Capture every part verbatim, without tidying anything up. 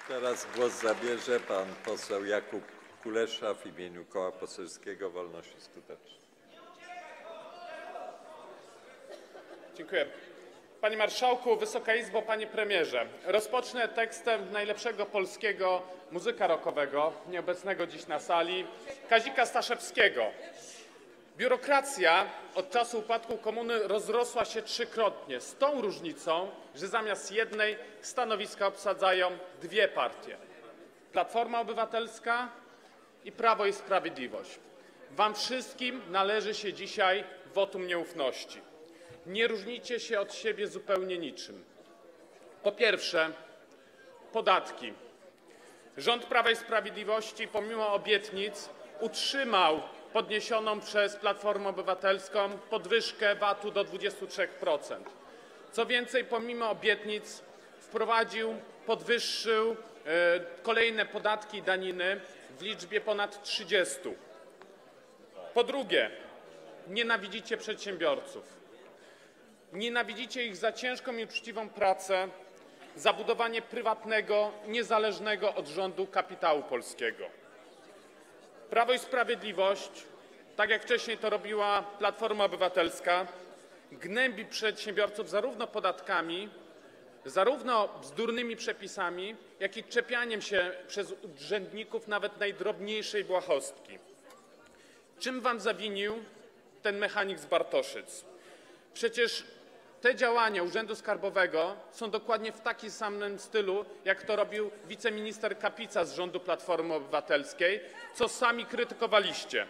Teraz głos zabierze pan poseł Jakub Kulesza w imieniu Koła Poselskiego Wolność i Skuteczni. Dziękuję. Panie Marszałku, Wysoka Izbo, Panie Premierze. Rozpocznę tekstem najlepszego polskiego muzyka rockowego, nieobecnego dziś na sali, Kazika Staszewskiego. Biurokracja od czasu upadku komuny rozrosła się trzykrotnie, z tą różnicą, że zamiast jednej stanowiska obsadzają dwie partie. Platforma Obywatelska i Prawo i Sprawiedliwość. Wam wszystkim należy się dzisiaj wotum nieufności. Nie różnicie się od siebie zupełnie niczym. Po pierwsze, podatki. Rząd Prawa i Sprawiedliwości pomimo obietnic utrzymał podniesioną przez Platformę Obywatelską podwyżkę V A T-u do dwudziestu trzech procent. Co więcej, pomimo obietnic wprowadził, podwyższył e, kolejne podatki i daniny w liczbie ponad trzydziestu. Po drugie, nienawidzicie przedsiębiorców. Nienawidzicie ich za ciężką i uczciwą pracę, za budowanie prywatnego, niezależnego od rządu kapitału polskiego. Prawo i Sprawiedliwość, tak jak wcześniej to robiła Platforma Obywatelska, gnębi przedsiębiorców zarówno podatkami, zarówno bzdurnymi przepisami, jak i czepianiem się przez urzędników nawet najdrobniejszej błahostki. Czym wam zawinił ten mechanik z Bartoszyc? Przecież te działania Urzędu Skarbowego są dokładnie w takim samym stylu, jak to robił wiceminister Kapica z rządu Platformy Obywatelskiej, co sami krytykowaliście.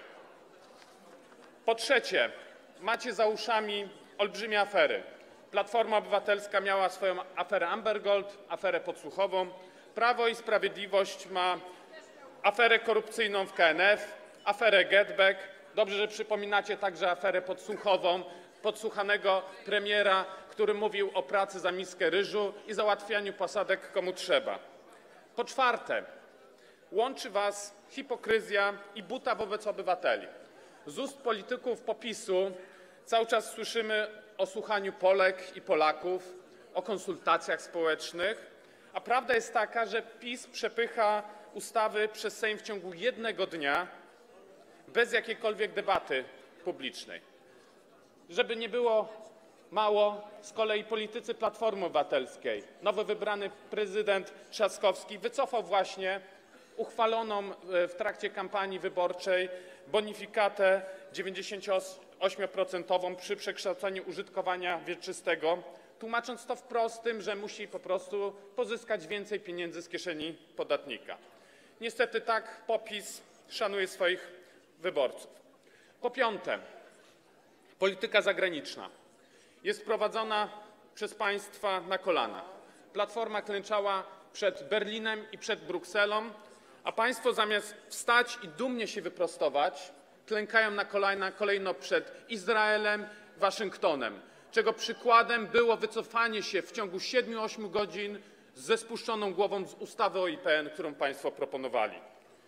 Po trzecie, macie za uszami olbrzymie afery. Platforma Obywatelska miała swoją aferę Amber Gold, aferę podsłuchową. Prawo i Sprawiedliwość ma aferę korupcyjną w K N F, aferę GetBack. Dobrze, że przypominacie także aferę podsłuchową podsłuchanego premiera, który mówił o pracy za miskę ryżu i załatwianiu posadek komu trzeba. Po czwarte, łączy was hipokryzja i buta wobec obywateli. Z ust polityków PO-PiS-u cały czas słyszymy o słuchaniu Polek i Polaków, o konsultacjach społecznych, a prawda jest taka, że PiS przepycha ustawy przez Sejm w ciągu jednego dnia bez jakiejkolwiek debaty publicznej. Żeby nie było mało, z kolei politycy Platformy Obywatelskiej, nowo wybrany prezydent Trzaskowski wycofał właśnie uchwaloną w trakcie kampanii wyborczej bonifikatę dziewięćdziesięcioośmioprocentową przy przekształceniu użytkowania wieczystego, tłumacząc to wprost tym, że musi po prostu pozyskać więcej pieniędzy z kieszeni podatnika. Niestety tak PO-PiS szanuje swoich wyborców. Po piąte, polityka zagraniczna jest prowadzona przez państwa na kolanach. Platforma klęczała przed Berlinem i przed Brukselą, a państwo zamiast wstać i dumnie się wyprostować, klękają na kolanach kolejno przed Izraelem, Waszyngtonem, czego przykładem było wycofanie się w ciągu siedmiu ośmiu godzin ze spuszczoną głową z ustawy o I P N, którą państwo proponowali.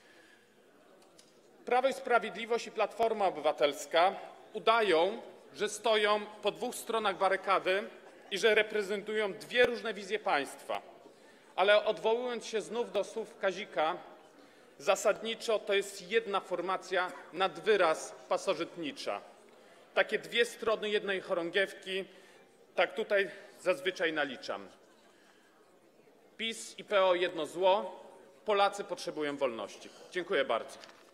Prawo i Sprawiedliwość i Platforma Obywatelska udają, że stoją po dwóch stronach barykady i że reprezentują dwie różne wizje państwa. Ale odwołując się znów do słów Kazika, zasadniczo to jest jedna formacja nad wyraz pasożytnicza. Takie dwie strony jednej chorągiewki, tak tutaj zazwyczaj naliczam. PiS i P O jedno zło, Polacy potrzebują wolności. Dziękuję bardzo.